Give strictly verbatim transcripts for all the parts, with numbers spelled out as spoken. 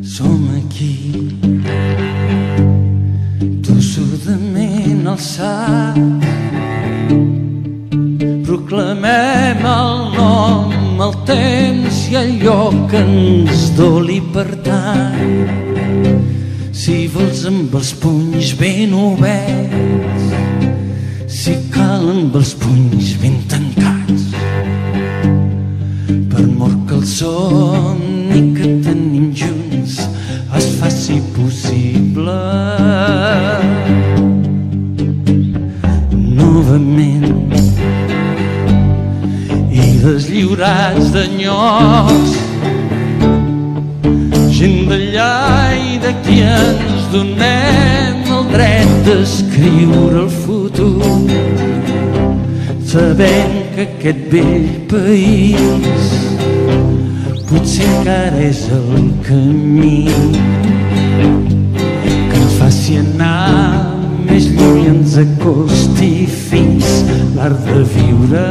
Som aquí, tossudament alçats, proclamem el nom, el temps i allò que ens doli per tant. Si vols amb els punys ben oberts, si cal amb els punys ben tancats, per mor que el somni que tenim junts es faci possible. Novament i deslliurats d'enyocs, gent d'allà i d'aquí ens donem el dret d'escriure el futur, sabent que aquest vell país potser encara és el camí que ens faci anar més lluny, ens acosti fins l'art de viure.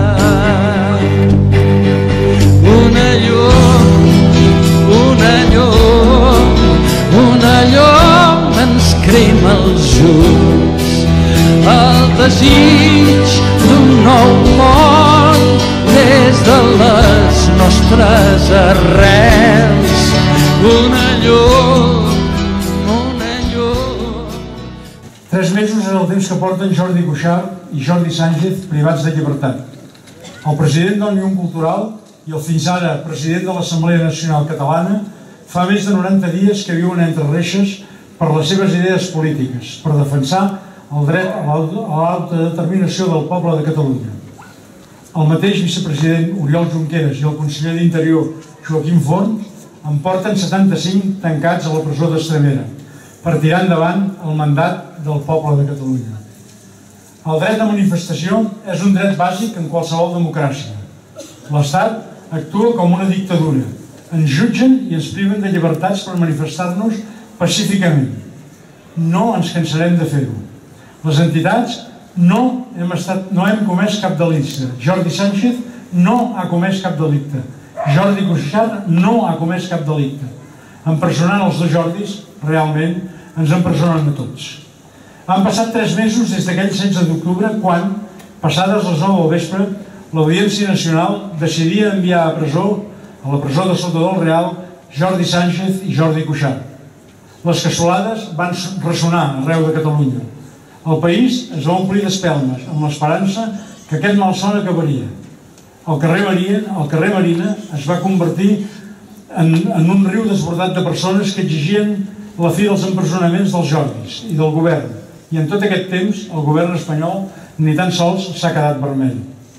Una llum, una llum, una llum ens crema els ulls, el desig d'un nou món des de les nostres arrels. Una llum, una llum. Tres mesos és el temps que porten Jordi Cuixart i Jordi Sánchez privats de llibertat. El president d'Òmnium Cultural i el fins ara president de l'Assemblea Nacional Catalana fa més de noranta dies que viuen entre reixes per les seves idees polítiques, per defensar el dret a l'autodeterminació del poble de Catalunya. El mateix vicepresident Oriol Junqueras i el conseller d'Interior Joaquim Forn en porten setanta-cinc tancats a la presó d'Estremera per tirar endavant el mandat del poble de Catalunya. El dret de manifestació és un dret bàsic en qualsevol democràcia. L'Estat actua com una dictadura. Ens jutgen i ens priven de llibertats per manifestar-nos pacíficament. No ens cansarem de fer-ho. Les entitats no hem, estat, no hem comès cap delicte. Jordi Sánchez no ha comès cap delicte. Jordi Cuixart no ha comès cap delicte. Empresonant els dos Jordis, realment, ens empresonen a tots. Han passat tres mesos des d'aquell setze d'octubre quan, passades les nou del vespre, l'Audiència Nacional decidia enviar a presó, a la presó de Sota del Real, Jordi Sánchez i Jordi Cuixart. Les cassolades van ressonar arreu de Catalunya. El país es va omplir d'espelmes, amb l'esperança que aquest malson acabaria. El carrer Marina, el carrer Marina es va convertir en, en un riu desbordat de persones que exigien la fi dels empresonaments dels Jordis i del govern. I en tot aquest temps, el govern espanyol ni tan sols s'ha quedat vermell.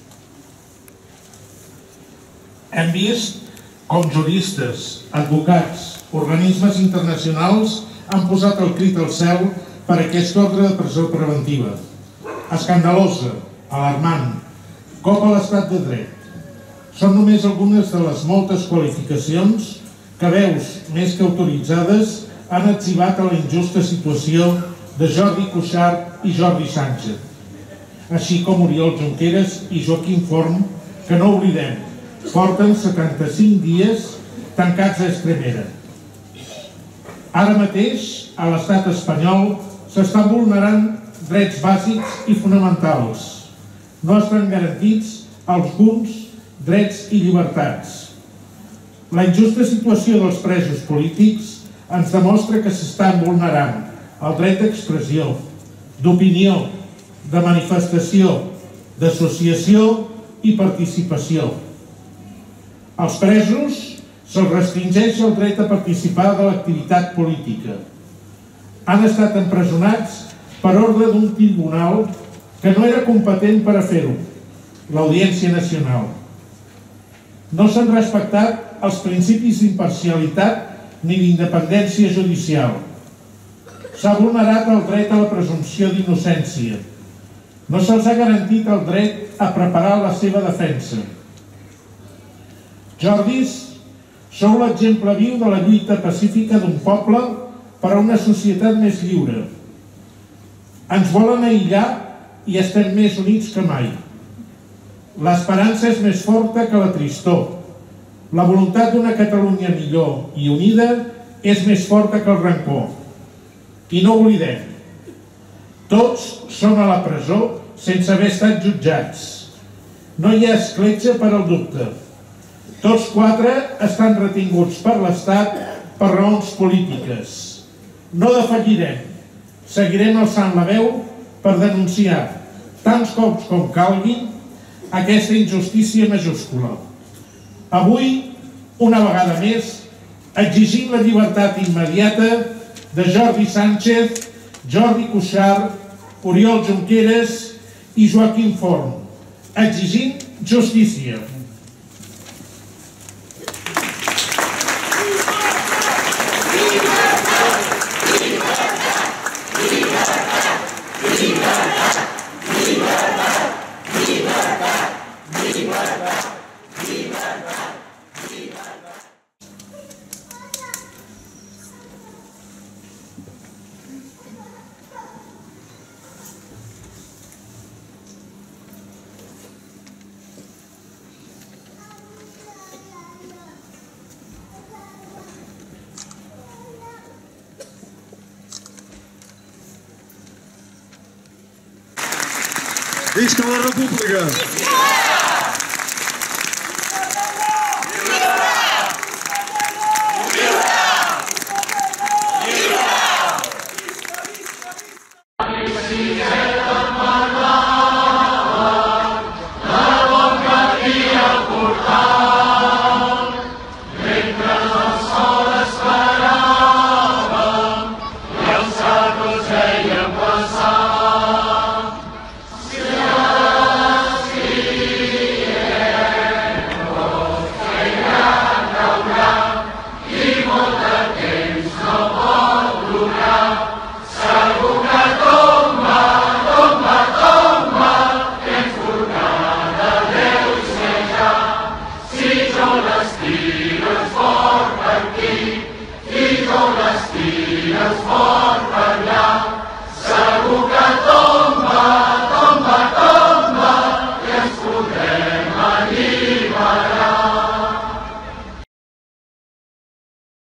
Hem vist com juristes, advocats, organismes internacionals han posat el crit al cel per aquest ordre de presó preventiva. Escandalosa, alarmant, cop a l'estat de dret. Són només algunes de les moltes qualificacions que veus més que autoritzades han etzibat a la injusta situació de Jordi Cuixart i Jordi Sánchez, així com Oriol Junqueras i Joaquim Forn, que no oblidem, porten setanta-cinc dies tancats a Estremera. Ara mateix, a l'estat espanyol, s'estan vulnerant drets bàsics i fonamentals. No estan garantits alguns drets i llibertats. La injusta situació dels presos polítics ens demostra que s'estan vulnerant el dret d'expressió, d'opinió, de manifestació, d'associació i participació. Als presos se'ls restringeix el dret a participar de l'activitat política. Han estat empresonats per ordre d'un tribunal que no era competent per a fer-ho, l'Audiència Nacional. No s'han respectat els principis d'imparcialitat ni d'independència judicial. S'ha vulnerat el dret a la presumpció d'innocència. No se'ls ha garantit el dret a preparar la seva defensa. Jordis, sou l'exemple viu de la lluita pacífica d'un poble per a una societat més lliure. Ens volen aïllar i estem més units que mai. L'esperança és més forta que la tristor. La voluntat d'una Catalunya millor i unida és més forta que el rancor. I no oblidem, tots són a la presó sense haver estat jutjats. No hi ha escletxa per al dubte. Tots quatre estan retinguts per l'Estat per raons polítiques. No defallirem. Seguirem alçant la veu per denunciar, tants cops com calguin, aquesta injustícia majúscula. Avui, una vegada més, exigim la llibertat immediata de Jordi Sánchez, Jordi Cuixart, Oriol Junqueras i Joaquim Forn. Exigim justícia. Visca la República! Let's go!